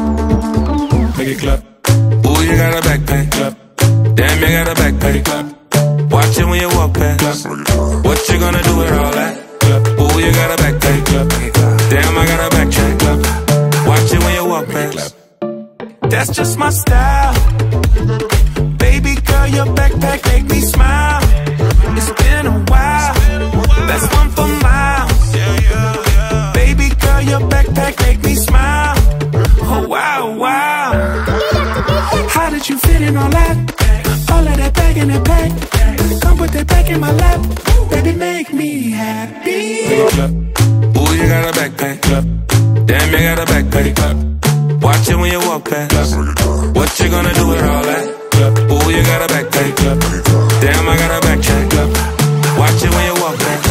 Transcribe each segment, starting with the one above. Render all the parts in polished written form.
Make it clap. Ooh, you got a backpack. Clap. Damn, you got a backpack. Clap. Watch it when you walk past. What you gonna do with all that? Ooh, you got a backpack. Damn, I got a backpack. Watch it when you walk past. That's just my style. Baby girl, your backpack make me smile. It's been a while. That's one for miles. Baby girl, your backpack make me smile. Oh wow, wow. How did you fit in all that? All of that bag in the bag. Come put that back in my lap. Baby, make me happy. Ooh, you got a backpack. Damn, you got a backpack. Watch it when you walk past. What you gonna do with all that? Ooh, you got a backpack. Damn, I got a backpack. Watch it when you walk past.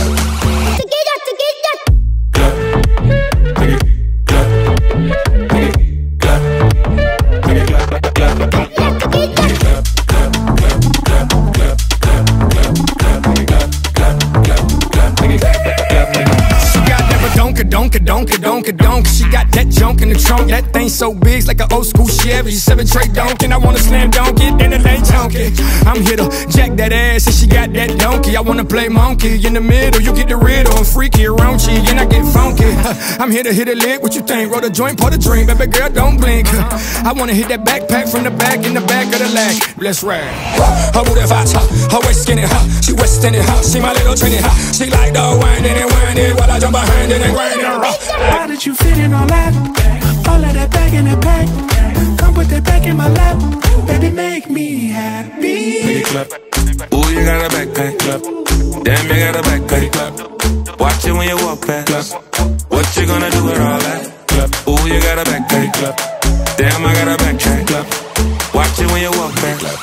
Donk. She got that junk in the trunk. That thing so big, it's like an old school Chevy 7-tray donk. And I wanna slam dunk it, and it ain't chunky. I'm here to jack that ass, and she got that donkey. I wanna play monkey in the middle, you get the riddle. I'm freaky around you, and I get funky. I'm here to hit a lick, what you think? Roll the joint, pour the drink, baby girl, don't blink. I wanna hit that backpack from the back, in the back of the leg. Let's ride. Her booty fat, her waist skinny, she westin' it, she my little trinity, she like the winding and winding while I jump behind it and grind it. How did you fit in all that? All of that bag in the bag. Come put that back in my lap. Baby, make me happy. Make it clap. Ooh, you got a backpack. Clap. Damn, you got a backpack. Clap. Watch it when you walk past. Clap. What you gonna do with all that? Clap. Ooh, you got a backpack. Clap. Damn, I got a backpack. Clap. Watch it when you walk past. Clap.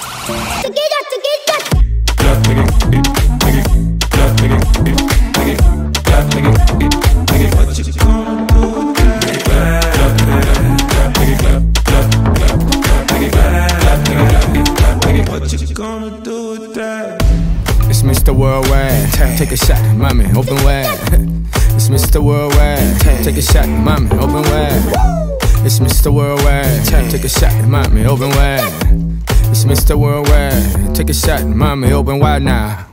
Clap, make it, make it, clap, make it, make it, clap, make it, make it. What you gonna do with that? Make it clap, make it clap, clap, clap, clap, make it clap, make it clap, make it. What you gonna do with that? It's Mr. Worldwide. Take a shot, mommy, open wide. It's Mr. Worldwide. Take a shot, mommy, open wide. It's Mr. Worldwide. Take a shot, mommy, open wide. It's Mr. Worldwide. Take a shot, mommy, open wide now.